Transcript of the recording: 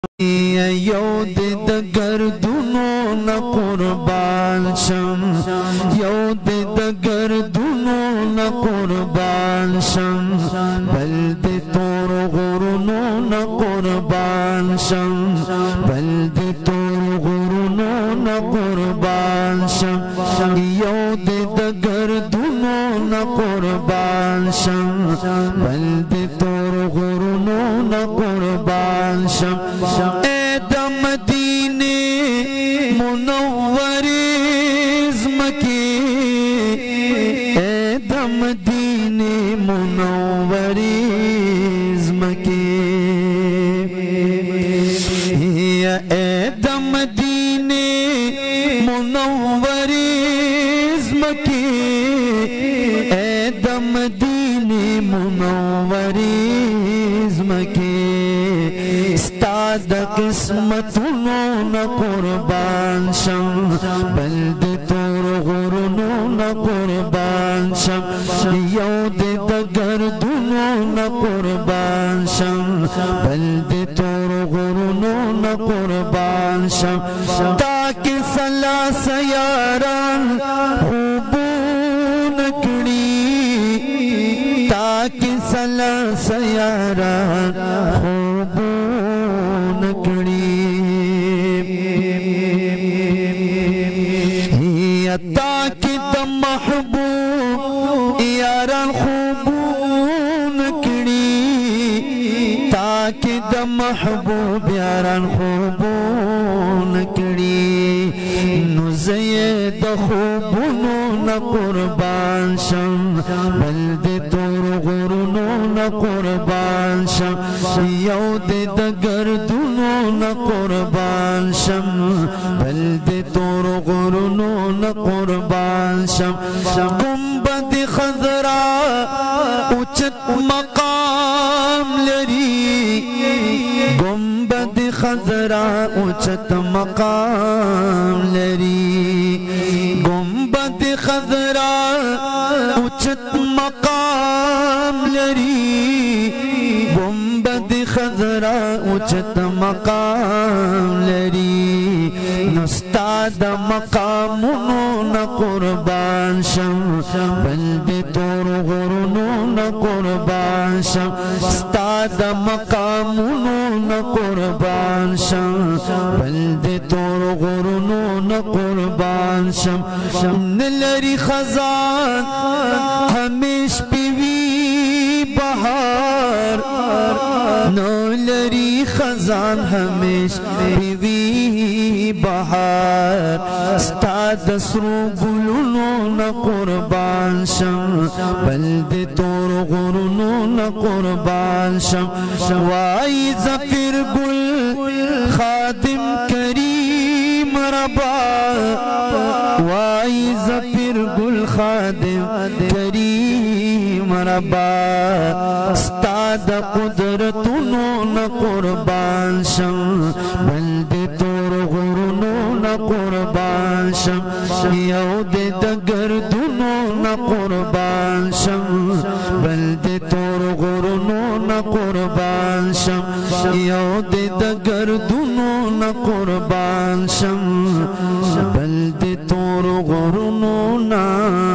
یود د گردونو نا قربان شم یود د گردونو نا قربان شم بلد تور غرونو نا قربان شم بلد تور غرونو نا قربان شم یود د گردونو نا قربان شم بلد تور غرونو نا قربان شم اے د مدینے منور زمکی اے د مدینے منور زمکی اے د مدینے منور زمکی اے د مدینے منور زمکی استاد قسمتونو نا قربان شم بلد تور غرونو نا قربان شم یود د گردونو نا قربان شم بلد تور غرونو نا قربان شم تاکہ سلا سیاران خوبون کڑی تاکہ سلا سیاران خوبون کڑی تاکہ د محبوب یاران خوبون کڑی تاکہ د محبوب یاران خوبون کڑی نو زید خوبونو نا قربان شم بلد تور غرونو نا قربان شم یود د گردونو نا قربان شم بلد تور غرونو نا قربان شم گنبد خضرا اوچت مقام لری گنبد خضرا اوچت مقام لری گنبد خضرا اوچت مقام لری گنبد خضرا اوچت مقام لری نستاد مقامونو نا قربان شم بلد تور غرونو نا قربان شم استاد مقامونو نا قربان شم بلد تور غرونو نا قربان شم نلری خزان ہمیش پیوی بہار نلری خزان ہمیش پیوی بہار استاد سرو گلونو نا قربان شم بلد تور غرونو نا قربان شم وائی زفر گل خادم کریم ربا وائی زفر گل خادم کریم ربا استاد قدرتونو نا قربان شم بلد تور غرونو نا قربان شم یود د گردونو نا قربان شم بلد تور غرونو نا قربان شم یود د گردونو نا قربان شم بلد تور غرونو نا